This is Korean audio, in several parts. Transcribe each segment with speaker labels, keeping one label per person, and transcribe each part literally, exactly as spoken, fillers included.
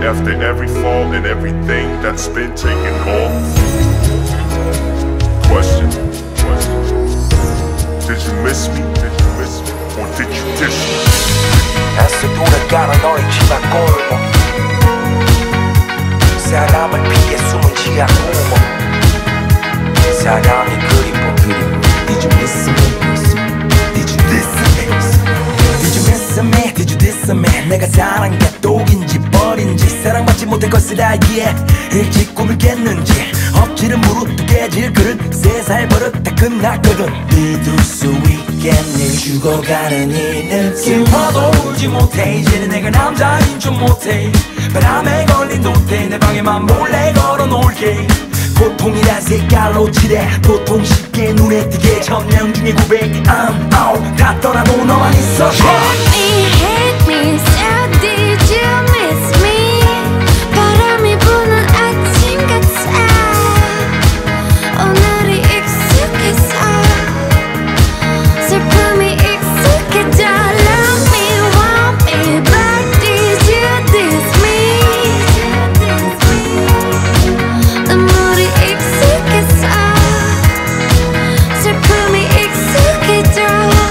Speaker 1: after every fall and everything that's been taken off. Question, question. Did you miss me? Did you miss me? Or did you diss me?
Speaker 2: 애써 돌아가는 너의 지막 골목 사람을 피해 숨은 지하 구멍 사랑이 그리워 그리워 Did you miss me? Did you diss me? Did you miss me? Did you diss me? 내가 사랑한 게 독인지 벌인지 사랑받지 못할 것을 알기에 일찍 꿈을 깼는지 엎지른 무릎도 깨질 그릇 세 살 버릇 다 끝났거든 믿을 수 있겠니 죽어가는 이 느낌 슬퍼도 울지 못해 이제는 내가 남자인 줄 못해 바람에 걸린 도태 내 방에만 몰래 걸어놓을게 고통이란 색깔로 칠해 도통 쉽게 눈에 띄게 천명 중에 구백 I'm out 다 떠나도 너만 있어
Speaker 3: Hate me, hate me, so did you miss me 바람이 부는 아침 같아 오늘이 익숙해서 슬픔이 익숙해져 Love me, want me back Did you diss me 눈물이 익숙해서 슬픔이 익숙해져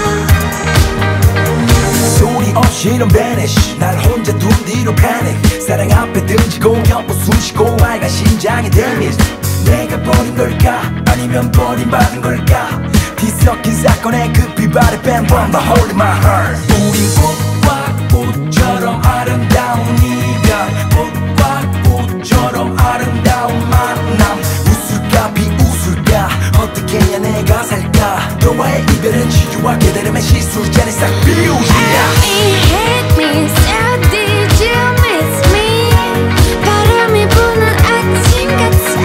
Speaker 2: 소리 없이 이런 vanish 날 혼자 둔 뒤로 panic 사랑 앞에 등지고 엿보 숨쉬고 알간 심장의 damage 내가 버린 걸까 아니면 버림받은 걸까 뒤섞인 사건에 급히 발을 뺀 from the hole in my heart 우린 꽃과 꽃처럼 아름다운 이별 꽃과 꽃처럼 아름다운 만남 웃을까 비웃을까 어떻게 해야 내가 살까 너와의 이별은 치유와 깨달음의 실수자를 싹 비우지
Speaker 3: Hate me, so did you miss me 바람이 부는 아침 같아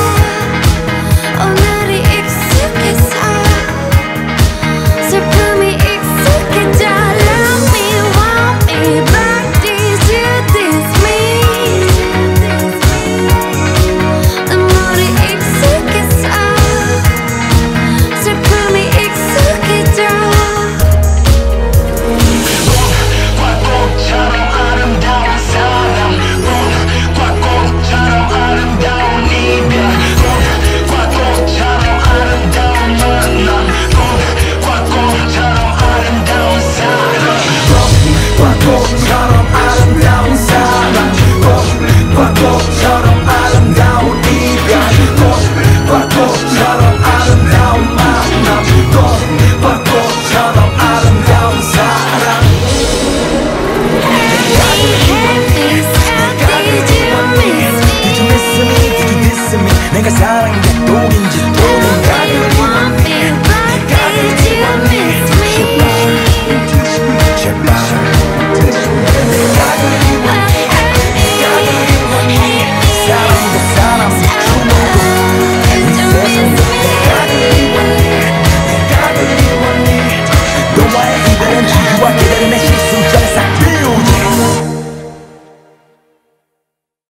Speaker 3: 오늘이 익숙해서 슬픔이 익숙해져 Love me, want me back Did you diss me 눈물이 익숙해서 슬픔이 익숙해져
Speaker 2: 꽃처럼 아름다운 사랑 꽃과 꽃처럼 아름다운 이별 꽃과 꽃처럼 아름다운 만남 꽃과 꽃처럼 아름다운 사랑 Did you miss me? Did you diss me? 내가 사랑한 게 독인지